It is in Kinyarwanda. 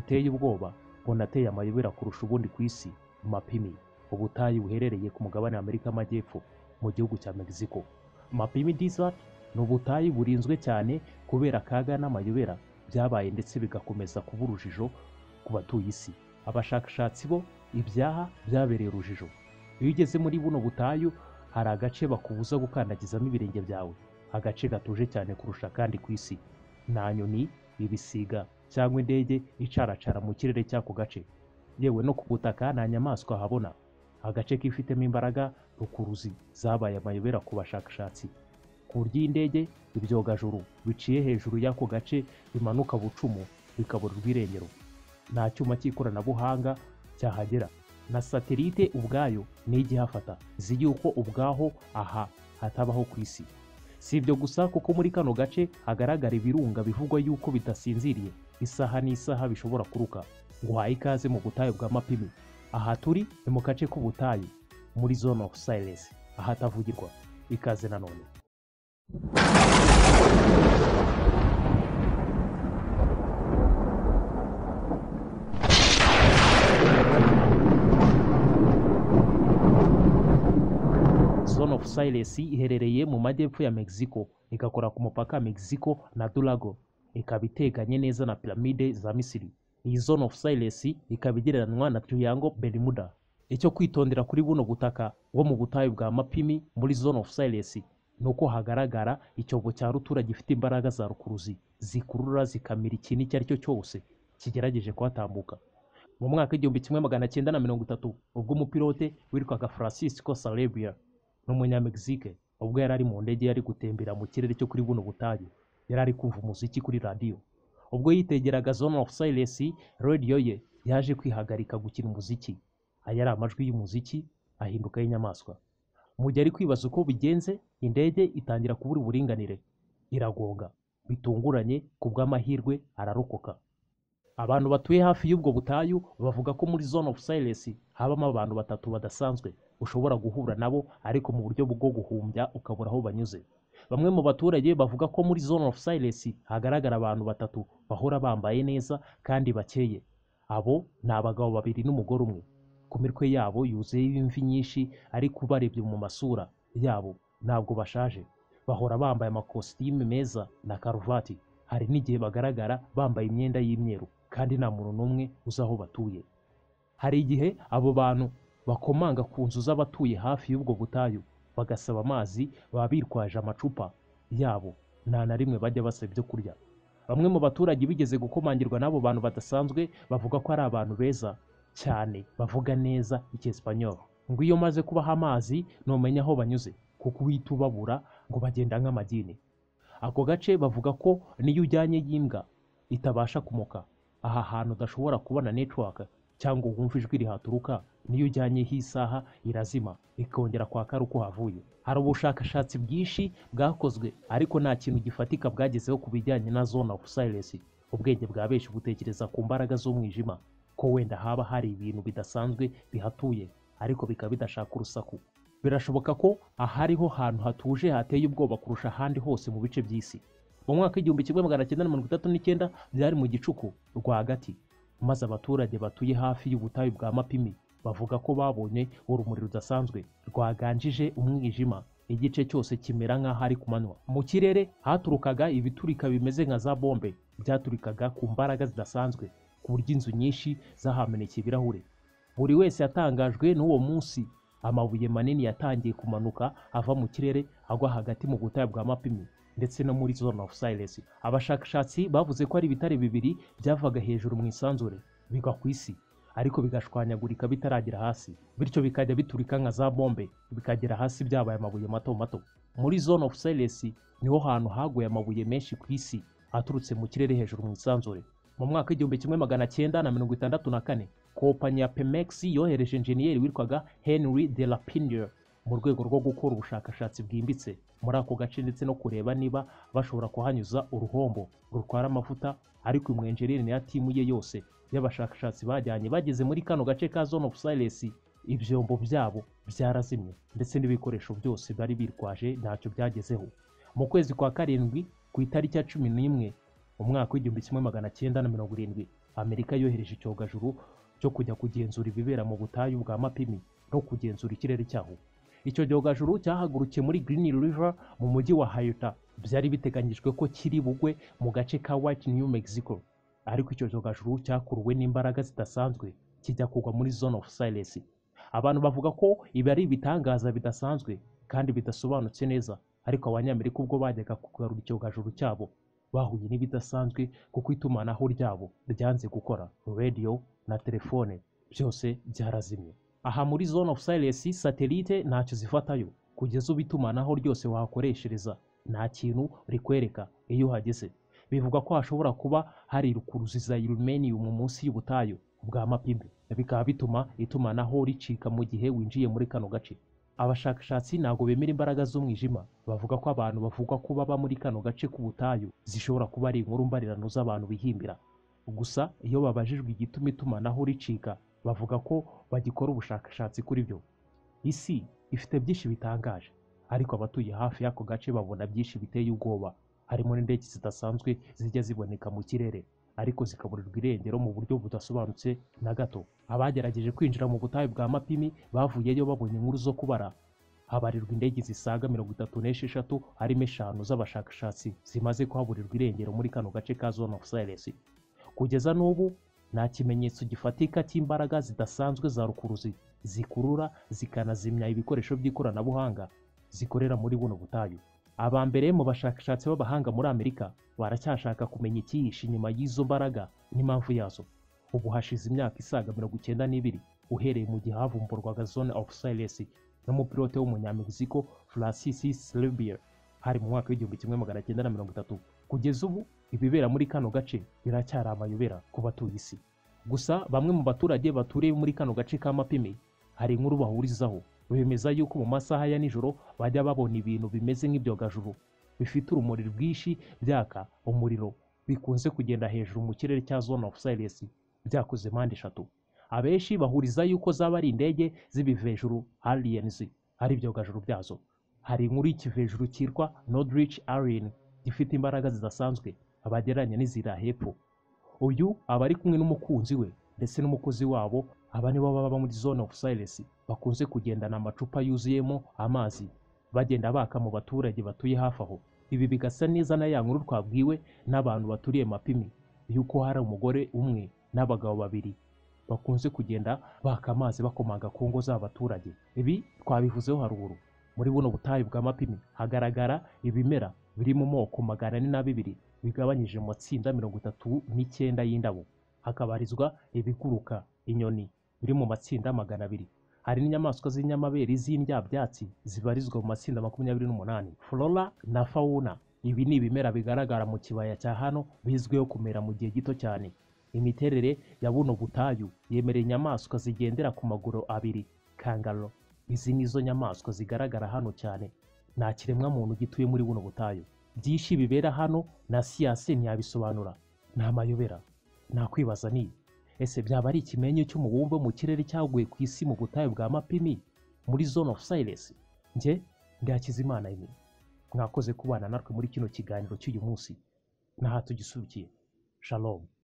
buteye ubwoba bunateye amayobera kurusha ubundi ku isi, Mapimi, ubutayu buherereye ku mugabane w'Amerika y'Amajyepfo mu gihugu cya Mexico. Mapimi Desert ni ubutayu burinzwe cyane kubera akaga n'amayobera byabaye ndetse bigakomeza kuba urujijo ku batuye isi. Abashakashatsi bo ibyaha byabereye urujijo. Iyo ugeze muri buno butayu hari agace bakubuza gukandagizamo ibirenge byawe, agace gatuje cyane kurusha kandi ku isi. Nta nyoni, ibisiga cyangwa indege icaracara mu kirere cy'ako gace, yewe no ku butaka nta nyamaswa habona. Agace kifitemo imbaraga rukuruzi zabaye amayobera ku bashakashatsi, ku buryo indege, ibyogajuru biciye hejuru y'ako gace bimanuka bucumu bikaburirwa irengero. Nta cyuma cy'ikoranabuhanga cyahagera, na satelite ubwayo n'igihafata izi yuko ubwaho aha hatabaho ku isi. Si ibyo gusa kuko muri kano gace hagaragara ibirunga bivugwa yuko bidasinziriye isaha n'isaha bishobora kuruka. Nguhaye ikaze mu butayu bwa Mapimi. Aha turi ni mu gace k'ubutayu muri Zone of Silence, ahatavugirwa. Ikaze nanone. Zone of Silence iherereye mu majyepfo ya Mexico, igakora ku mupaka wa Mexico na Durango, ikaba iteganye neza na piramide za Misiri. Iyi Zone of Silence ikaba igereranywa na Triangle Bermuda. Icyo kwitondera kuri buno butaka wo mu butayu bwa Mapimi muri Zone of Silence nuko hagaragara icyobo cya rutura gifite imbaraga za rukuruzi zikurura zikamira ikintu icyo ari cyo cyose kigerageje kuhatambuka. Mu mwaka w'1930 ubwo umupilote witwaga Francisco Sarabia n'umunyamegizike ubwo yari ari mu ndege yari gutembera mu kirere cyo kuri buno butayu, yari ari kumva umuziki kuri radio. Ubwo yitegeraga Zone of Silence, radio ye yaje kwihagarika gukina umuziki. Aya ari amajwi y'umuziki ahinduka y'inyamaswa. Mu gihe ari kwibaza uko bigenze, indege itangira kubura uburinganire, iragonga bitunguranye. Ku bw'amahirwe ararokoka. Abantu batuye hafi y'ubwo butayu bavuga ko muri Zone of Silence habamo abantu batatu badasanzwe ushobora guhura nabo ariko mu buryo bwo guhumbya ukabura aho banyuze. Bamwe mu baturage bavuga ko muri Zone of Silence hagaragara abantu batatu bahora bambaye neza kandi bakeye. Abo ni abagabo babiri n'umugore umwe. Ku mitwe yabo yuzuyeho imvi nyinshi ariko ubarebye mu masura yabo ntabwo bashaje. Bahora bambaye amakositimu meza na karuvati. Hari n'igihe bagaragara bambaye imyenda y'imyeru kandi nta muntu n'umwe uzi aho batuye. Hari igihe abo bantu bakomanga ku nzu z'abatuye hafi y'ubwo butayu bagasaba amazi, baba bitwaje amacupa yabo, nta na rimwe bajya basaba ibyo kurya. Bamwe mu baturage bigeze gukomangirwa n'abo bantu badasanzwe bavuga ko ari abantu beza cyane bavuga neza icyesipanyol. Ngo iyo maze kubaha amazi numenya aho banyuze kuko uhita ubabura ngo bagenda nk'amagini. Ako gace bavuga ko niyo ujyanye y'imbwa itabasha kumoka. Aha hantu udashobora kubona network cyangwa wumva ijwi rihaturuka, niyo ujyanyeho isaha irazima ikongera kwaka uko havuye. Hari ubushakashatsi bwinshi bwakozwe ariko nta kintu gifatika bwagezeho ku bijyanye na Zone of Silence. Ubwenge bwa benshi butekereza ku mbaraga z'umwijima, ko wenda haba hari ibintu bidasanzwe bihatuye ariko bikaba bidashaka urusaku. Birashoboka ko ahariho hantu hatuje hateye ubwoba kurusha ahandi hose mu bice by'isi. Mu mwaka w'1939 byari mu gicuku rwagati, maze abaturage batuye hafi y'ubutayu bwa Mapimi bavuga ko babonye urumuri rudasanzwe rwaganjije umwijima, igice cyose kimera nk'aho ari ku manywa. Mu kirere haturukaga ibiturika bimeze nka za bombe byaturikaga ku mbaraga zidasanzwe ku buryo inzu nyinshi zahamenekeye ibirahure. Buri wese yatangajwe n'uwo munsi. Amabuye manini yatangiye kumanuka ava mu kirere agwa hagati mu butayu bwa Mapimi ndetse no muri Zone of Silence. Abashakashatsi bavuze ko ari ibitare bibiri byavaga hejuru mu isanzure bigwa ku isi ariko bigashwanyagurika bitaragera hasi, bityo bikajya biturika nka za bombe bikagera hasi byabaye amabuye mato mato. Muri Zone of Silence niho hantu haguye amabuye menshi ku isi aturutse mu kirere hejuru mu isanzure. Mu mwaka w'1964 kompanyi ya Pemex yohereje enjeniyeri witwaga Henry de la Pinier mu rwego rwo gukora ubushakashatsi bwimbitse muri ako gace ndetse no kureba niba bashobora kuhanyuza uruhombo rutwara amavuta. Ariko umwenjeniyeri na timu ye yose y'abashakashatsi bajyanye bageze muri kano gace ka Zone of Silence, ibyombo byabo byarazimye ndetse n'ibikoresho byose bari bitwaje ntacyo byagezeho. Mu kwezi kwa karindwi ku itariki ya 11 mu mwaka w'1970 Amerika yohereje icyogajuru cyo kujya kugenzura ibibera mu butayu bwa Mapimi no kugenzura ikirere cyaho. Icyo cyogajuru cyahagurukiye muri Green River mu mujyi wa Utah. Byari biteganyijwe ko kiri bugwe mu gace ka White New Mexico, ariko icyo cyogajuru cyakuruwe n'imbaraga zidasanzwe kijya kugwa muri Zone of Silence. Abantu bavuga ko ibi ari ibitangaza bidasanzwe kandi bidasobanutse neza, ariko abanyamerika ubwo bajyaga kugarura icyogajuru cyabo bahuye n'ibidasanzwe kuko itumanaho ryabo ryanze gukora, radio na telefone byose byarazimye. Aha muri Zone of Silence satelite ntacyo zifatayo, kugeza ubu itumanaho ryose wahakoreshereza nta kintu rikwereka iyo uhageze. Bivuga ko hashobora kuba hari rukuruzi za uranium munsi y'ubutayu bwa Mapimi, bikaba bituma itumanaho ricika mu gihe winjiye muri kano gace. Abashakashatsi ntabwo bemera imbaraga z'umwijima, bavuga ko abantu bavuga ko baba muri kano gace k'ubutayu zishobora kuba ari inkuru mbarirano z'abantu bihimbira. Gusa iyo babajijwe igituma itumanaho ricika, bavuga ko bagikora ubushakashatsi kuri byo. Isi ifite byinshi bitangaje, ariko abatuye hafi y'ako gace babona byinshi biteye ubwoba, harimo n'indege zidasanzwe zijya ziboneka mu kirere ariko zikaburirwa irengero mu buryo budasobanutse na gato. Abagerageje kwinjira mu butayu bwa Mapimi bavuyeyo babonye inkuru zo kubara. Habarirwa indege zisaga 36 harimo 5 z'abashakashatsi zimaze kuhaburirwa irengero muri kano gace ka Zone of Silence. Kugeza n'ubu nta kimenyetso gifatika cy'imbaraga zidasanzwe za rukuruzi zikurura zikanazimya ibikoresho by'ikoranabuhanga zikorera muri buno butayu. Abambere mu bashakashatsi b'abahanga muri Amerika baracyashaka kumenya ikihishe inyuma y'izo mbaraga n'impamvu yazo. Ubu hashize imyaka isaga 92 uhereye mu gihe havumburwaga Zone of Silence n'umupilote w'umunyamegiziko Francis Slebier hari mu mwaka w'1930. Kugeza ubu ibibera muri kano gace biracyari amayobera ku batuye isi. Gusa bamwe mu baturage baturiye muri kano gace ka Mapimi hari inkuru bahurizaho, bemeza yuko mu masaha ya nijoro bajya babona ibintu bimeze nk'ibyogajuru bifite urumuri rwinshi byaka umuriro, bikunze kugenda hejuru mu kirere cya Zone of Silence byakoze mpande 3. Abenshi bahuriza yuko zaba ari indege z'ibivejuru aliens ari ibyogajuru byazo. Hari inkuru y'ikivejuru cyitwa Nordrich Alien gifite imbaraga zidasanzwe abagereranya n'izira hepfo. Uyu aba ari kumwe n'umukunzi we ndetse n'umukozi wabo. Aba nibo baba muri Zone of Silence, bakunze kugendana amacupa yuzuyemo amazi bagenda baka mu baturage batuye hafi aho. Ibi bigasa neza na ya nkuru twabwiwe n'abantu baturiye Mapimi yuko hari umugore umwe n'abagabo 2 bakunze kugenda baka amazi bakomanga ku ngo z'abaturage. Ibi twabivuzeho haruguru. Muri buno butayu bwa Mapimi hagaragara ibimera biri mu moko 402 bigabanyije mu matsinda 39 y'indabo. Hakabarizwa ibiguruka, inyoni biri mu matsinda 200. Hari n'inyamaswa z'inyamabere z'indyabyatsi zibarizwa mu matsinda 28. Flora na fauna, ibi ni ibimera bigaragara mu kibaya cya hano bizwiho kumera mu gihe gito cyane. Imiterere ya buno butayu yemereye inyamaswa zigendera ku maguru 2, kangaroo. Izi nizo nyamaswa zigaragara hano cyane. Nta kiremwa muntu gituye muri buno butayu. Byinshi bibera hano na siyanse ntiyabisobanura, nta mayobera. Nakwibaza ni ese byaba ari ikimenyo cy'umubumbe mu kirere cyaguye ku isi mu butayu bwa Mapimi muri Zone of Silence? Nge Ngakizimana Aimé, mwakoze kubana natwe muri kino kiganiro cy'uyu munsi. Naha tugisubikiye. Shalom.